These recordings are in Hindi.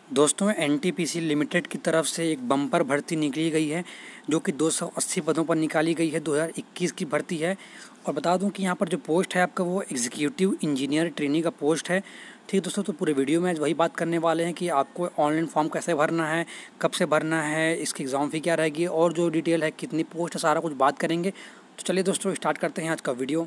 दोस्तों एनटीपीसी लिमिटेड की तरफ से एक बम्पर भर्ती निकली गई है जो कि 280 पदों पर निकाली गई है। 2021 की भर्ती है। और बता दूं कि यहाँ पर जो पोस्ट है आपका वो एग्जीक्यूटिव इंजीनियर ट्रेनी का पोस्ट है। ठीक दोस्तों, तो पूरे वीडियो में आज वही बात करने वाले हैं कि आपको ऑनलाइन फॉर्म कैसे भरना है, कब से भरना है, इसकी एग्ज़ाम फी क्या रहेगी और जो डिटेल है कितनी पोस्ट है, सारा कुछ बात करेंगे। तो चलिए दोस्तों स्टार्ट करते हैं आज का video.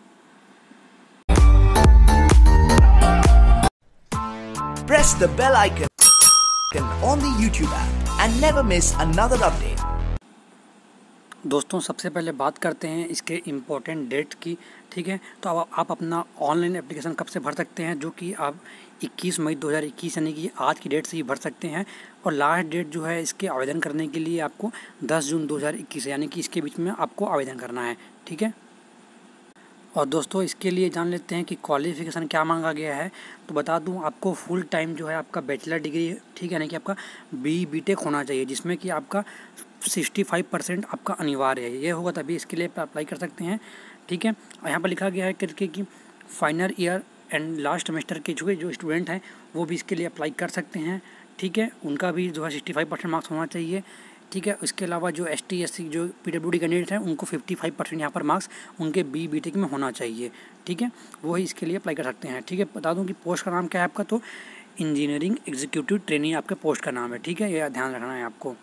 Press the bell icon on the YouTube app and never miss another update. दोस्तों सबसे पहले बात करते हैं इसके इम्पोर्टेंट डेट की। ठीक है, तो अब आप अपना ऑनलाइन एप्लीकेशन कब से भर सकते हैं, जो कि आप 21 मई 2021 यानी कि आज की डेट से ही भर सकते हैं। और लास्ट डेट जो है इसके आवेदन करने के लिए आपको 10 जून 2021 यानी कि इसके बीच में आपको आवेदन करना है। ठीक है, और दोस्तों इसके लिए जान लेते हैं कि क्वालिफ़िकेशन क्या मांगा गया है। तो बता दूं आपको फुल टाइम जो है आपका बैचलर डिग्री, ठीक है, यानी कि आपका बीटेक होना चाहिए, जिसमें कि आपका 65% आपका अनिवार्य है। ये होगा तभी इसके लिए अप्लाई कर सकते हैं। ठीक है, और यहाँ पर लिखा गया है करके कि final year and last semester के जो स्टूडेंट हैं वो भी इसके लिए अप्लाई कर सकते हैं। ठीक है, उनका भी जो है 65% मार्क्स होना चाहिए। ठीक है, इसके अलावा जो ST SC जो PWD कैंडिडेट हैं उनको 55% यहाँ पर मार्क्स उनके बीटेक में होना चाहिए। ठीक है, वो ही इसके लिए अप्लाई कर सकते हैं। ठीक है, बता दूं कि पोस्ट का नाम क्या है आपका, तो इंजीनियरिंग एग्जीक्यूटिव ट्रेनी आपके पोस्ट का नाम है। ठीक है, यह ध्यान रखना है आपको।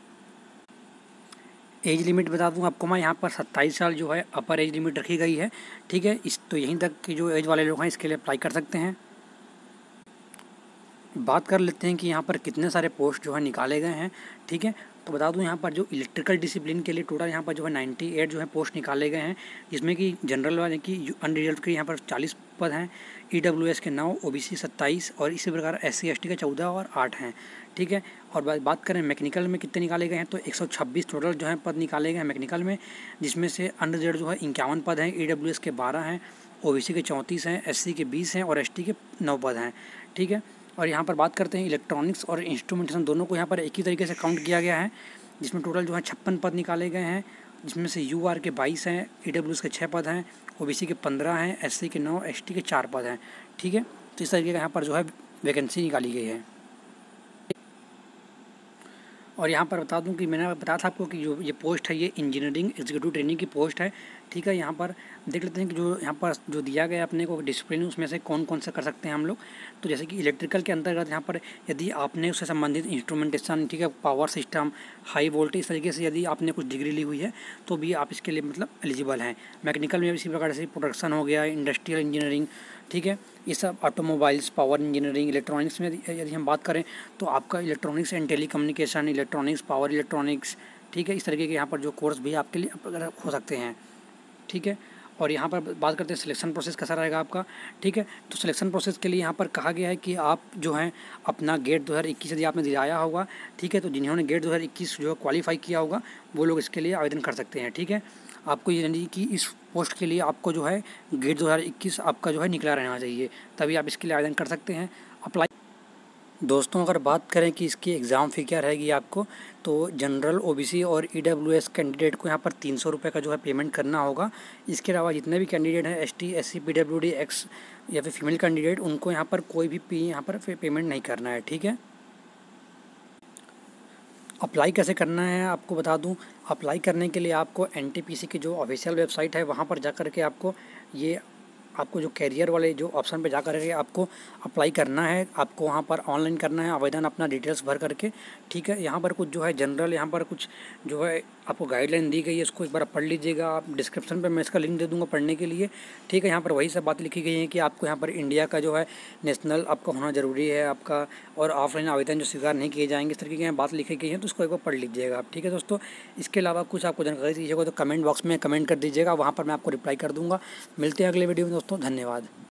एज लिमिट बता दूं आपको मैं यहाँ पर 27 साल जो है अपर एज लिमिट रखी गई है। ठीक है, इस तो यहीं तक के जो एज वाले लोग हैं इसके लिए अप्लाई कर सकते हैं। बात कर लेते हैं कि यहाँ पर कितने सारे पोस्ट जो है निकाले गए हैं। ठीक है, तो बता दूं यहाँ पर जो इलेक्ट्रिकल डिसिप्लिन के लिए टोटल यहाँ पर जो है 98 जो है पोस्ट निकाले गए हैं, जिसमें कि जनरल वाले की अनरिजर्व के यहाँ पर 40 पद हैं, EWS के 9, OBC 27 और इसी प्रकार SC ST के 14 और 8 हैं। ठीक है, और बात करें मैकेनिकल में कितने निकाले गए हैं, तो 126 टोटल जो है पद निकाले गए हैं मैकेनिकल में, जिसमें से अनरिजर्व जो है 51 पद हैं, EWS के 12 हैं, OBC के 34 हैं, SC के 20 हैं और ST के 9 पद हैं। ठीक है, और यहाँ पर बात करते हैं इलेक्ट्रॉनिक्स और इंस्ट्रूमेंटेशन दोनों को यहाँ पर एक ही तरीके से काउंट किया गया है, जिसमें टोटल जो है 56 पद निकाले गए हैं, जिसमें से UR के 22 हैं, EWS के 6 पद हैं, OBC के 15 हैं, SC के 9, ST के 4 पद हैं। ठीक है, तो इस तरीके का यहाँ पर जो है वैकेंसी निकाली गई है। और यहाँ पर बता दूं कि मैंने बताया था आपको कि जो ये पोस्ट है ये इंजीनियरिंग एग्जीक्यूटिव ट्रेनिंग की पोस्ट है। ठीक है, यहाँ पर देख लेते हैं कि जो यहाँ पर जो दिया गया अपने को डिसिप्लिन उसमें से कौन कौन सा कर सकते हैं हम लोग। तो जैसे कि इलेक्ट्रिकल के अंतर्गत यहाँ पर यदि आपने उससे संबंधित इंस्ट्रूमेंटेशन, ठीक है, पावर सिस्टम, हाई वोल्टेज, इस तरीके से यदि आपने कुछ डिग्री ली हुई है तो भी आप इसके लिए मतलब एलिजिबल हैं। मैकेनिकल में इसी प्रकार से प्रोडक्शन हो गया, इंडस्ट्रियल इंजीनियरिंग, ठीक है, ये सब ऑटोमोबाइल्स, पावर इंजीनियरिंग, इलेक्ट्रॉनिक्स में यदि हम बात करें तो आपका electronics and telecommunication, electronics, power electronics, ठीक है, इस तरीके के यहाँ पर जो कोर्स भी आपके लिए हो सकते हैं। ठीक है, और यहाँ पर बात करते हैं सिलेक्शन प्रोसेस कैसा रहेगा आपका। ठीक है, तो सिलेक्शन प्रोसेस के लिए यहाँ पर कहा गया है कि आप जो हैं अपना गेट 2021 यदि आपने दिलाया होगा, ठीक है, तो जिन्होंने गेट 2021 जो क्वालिफाई किया होगा वो लोग इसके लिए आवेदन कर सकते हैं। ठीक है, आपको ये यानी कि इस पोस्ट के लिए आपको जो है गेट 2021 आपका जो है निकला रहना चाहिए, तभी आप इसके लिए आवेदन कर सकते हैं, अप्लाई। दोस्तों अगर बात करें कि इसकी एग्ज़ाम फ़ी क्या रहेगी आपको, तो जनरल, OBC और EWS कैंडिडेट को यहाँ पर 300 रुपये का जो है पेमेंट करना होगा। इसके अलावा जितने भी कैंडिडेट हैं ST SC PWD एक्स या फिर फीमेल कैंडिडेट, उनको यहाँ पर कोई भी यहाँ पर पेमेंट नहीं करना है। ठीक है, अप्लाई कैसे करना है आपको बता दूं। अप्लाई करने के लिए आपको NTPC की जो ऑफिशियल वेबसाइट है वहाँ पर जा कर के आपको जो कैरियर वाले जो ऑप्शन पे जा कर के आपको अप्लाई करना है। आपको वहाँ पर ऑनलाइन करना है आवेदन अपना डिटेल्स भर करके। ठीक है, यहाँ पर कुछ जो है जनरल, यहाँ पर कुछ जो है आपको गाइडलाइन दी गई है, इसको एक बार पढ़ लीजिएगा आप। डिस्क्रिप्शन पे मैं इसका लिंक दे दूँगा पढ़ने के लिए। ठीक है, यहाँ पर वही सब बात लिखी गई है कि आपको यहाँ पर इंडिया का जो है नेशनल आपका होना ज़रूरी है आपका, और ऑफलाइन आवेदन जो स्वीकार नहीं किए जाएंगे, इस तरीके की यहाँ बात लिखी गई है, तो इसको एक बार पढ़ लीजिएगा आप। ठीक है दोस्तों, इसके अलावा कुछ आपको जानकारी चाहिए होगा तो कमेंट बॉक्स में कमेंट कर दीजिएगा, वहाँ पर मैं आपको रिप्लाई कर दूँगा। मिलते हैं अगले वीडियो में दोस्तों, धन्यवाद।